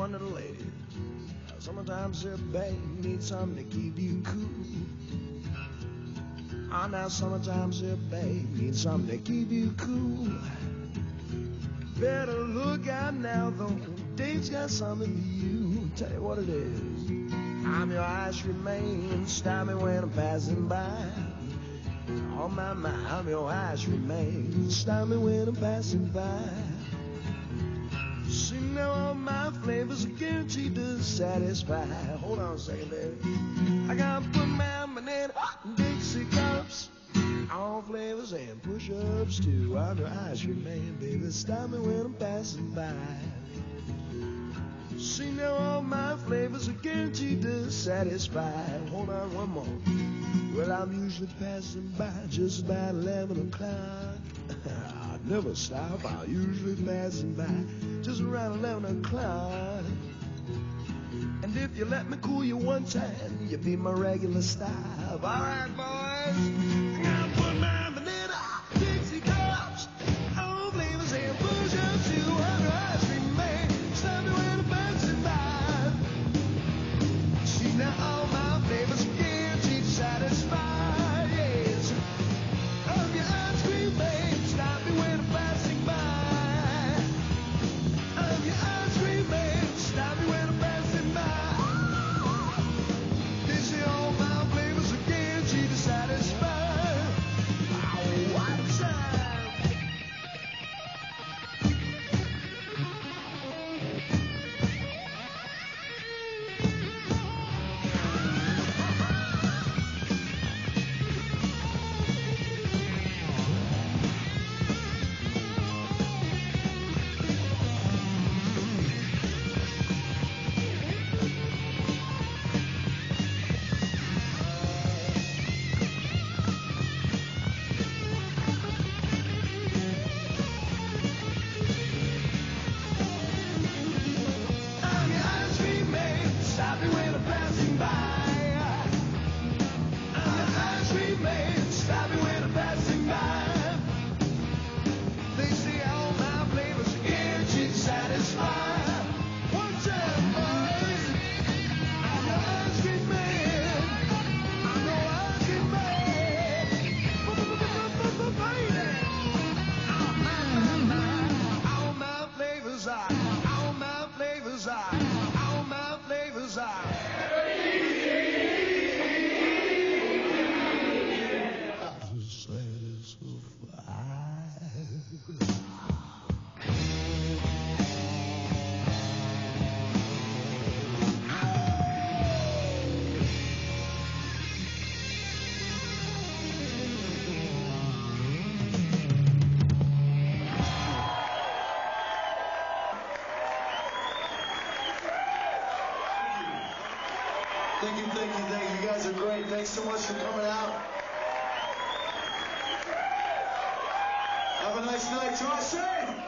one to the ladies. Sometimes your babe needs something to keep you cool. Ah, now sometimes your babe needs something to keep you cool. Better look out now though, Dave's got something for you. Tell you what it is. I'm your ice cream man, stop me when I'm passing by. Oh my, I'm your ice cream man, stop me when I'm passing by. See now all my flavors are guaranteed to satisfy. Hold on a second there. I gotta put my banana in Dixie cups, all flavors and push-ups too. I'm your ice cream man, baby, stop me when I'm passing by. See now all my flavors are guaranteed to satisfy. Hold on one more. Well, I'm usually passing by just about 11 o'clock. I never stop, I'm usually passing by just around 11 o'clock. And if you let me cool you one time, you'll be my regular stop. All right, boys. I gotta put my vanilla Dixie cups, all flavors and push-ups to under ice cream man. Stop me when I'm passing by. See now all my flavors are guaranteed to satisfy. Yes, of your ice cream man. Stop me when I'm passing by. Of your ice cream man. Stop me when I'm passing by. They say all my flavors are guaranteed to satisfy. Oh, what time? I'm your ice cream man. Stop me when I'm passing by. I'm your ice cream man. Stop me when I'm passing by. They say all my flavors are guaranteed to satisfy. One time, boys. I'm your ice cream man. I'm your ice cream man. Baby. All my flavors are. All my flavors are. All my flavors are. Thank you, thank you, thank you. You guys are great. Thanks so much for coming out. Have a nice night. Try safe.